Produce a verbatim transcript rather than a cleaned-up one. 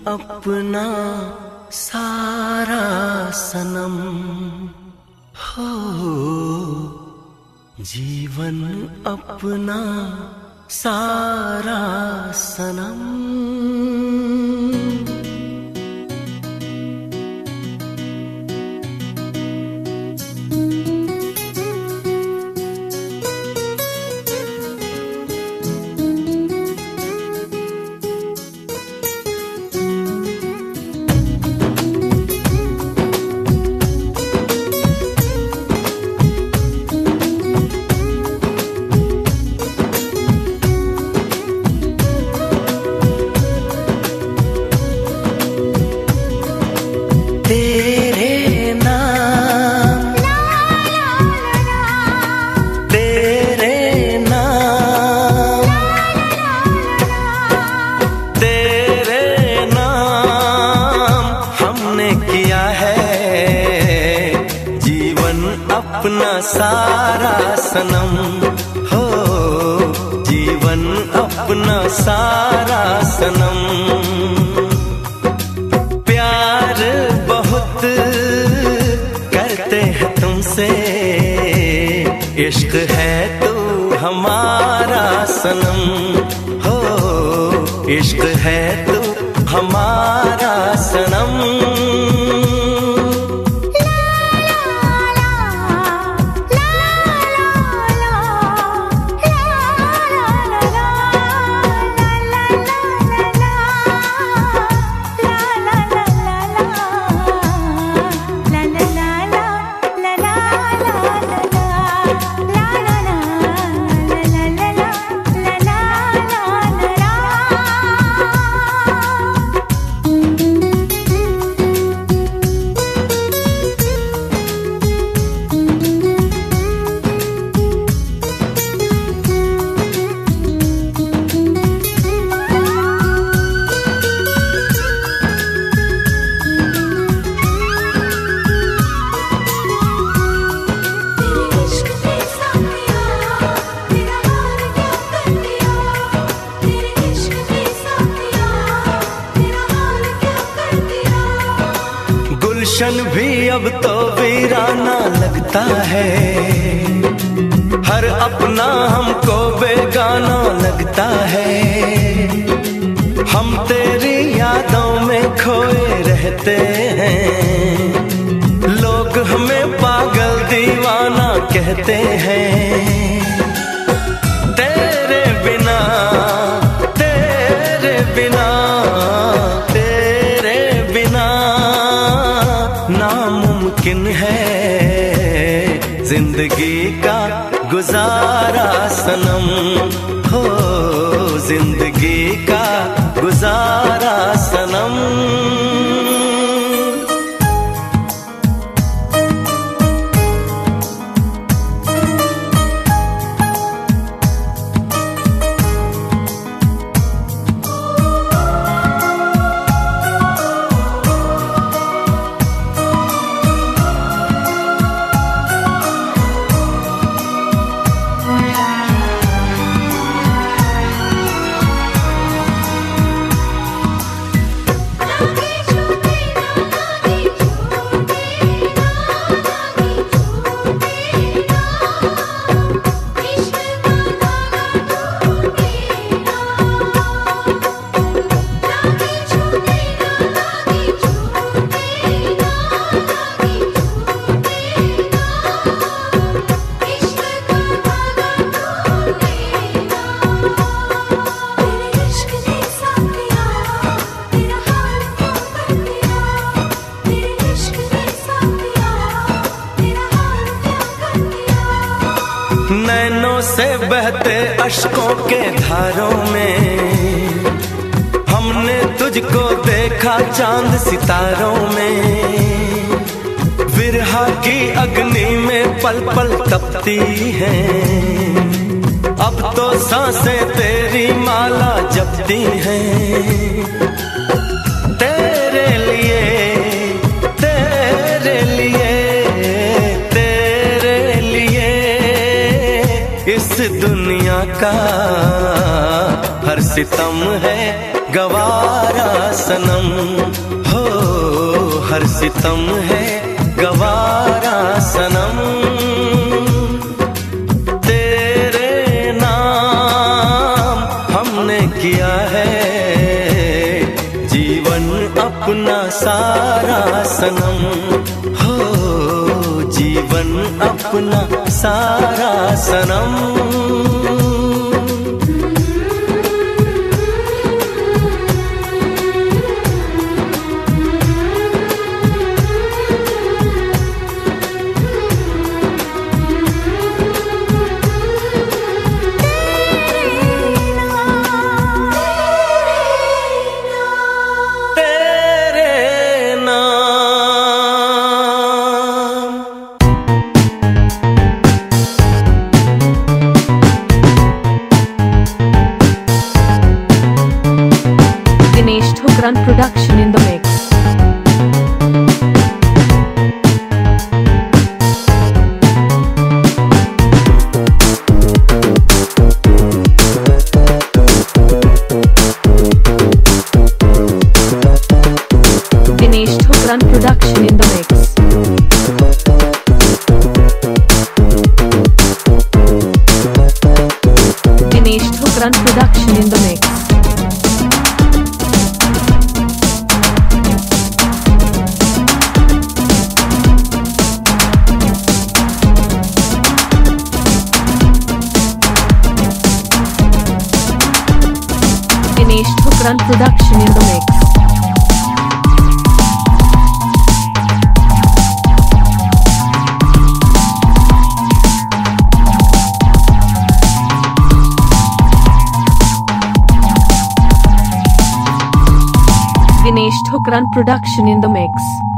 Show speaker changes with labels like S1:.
S1: अपना सारा सनम हो, जीवन अपना सारा सनम। अपना सारा सनम हो, जीवन अपना सारा सनम। प्यार बहुत करते हैं तुमसे, इश्क है तू हमारा सनम हो, इश्क है तू हमारा सनम। गुलशन भी अब तो वीराना लगता है, हर अपना हमको बेगाना लगता है। हम तेरी यादों में खोए रहते हैं, लोग हमें पागल दीवाना कहते हैं। तेरे बिना तेरे बिना तेरे बिना नामुमकिन है जिंदगी का गुजारा सनम हो, जिंदगी का गुजारा सनम। नैनों से बहते अश्कों के धारों में हमने तुझको देखा चांद सितारों में। विरहा की अग्नि में पल पल तपती हैं, अब तो सांसें तेरी माला जपती हैं। तेरे लिए तेरे लिए इस दुनिया का हर सितम है गवारा सनम, हो हर सितम है गवारा सनम। तेरे नाम हमने किया है जीवन अपना सारा सनम, हो जीवन अपना सारा सनम।
S2: Run production in the mix. Dinesh Thukran production in the mix. Dinesh Thukran production in the mix. Dinesh Thukran production in the mix. Dinesh Thukran production in the mix.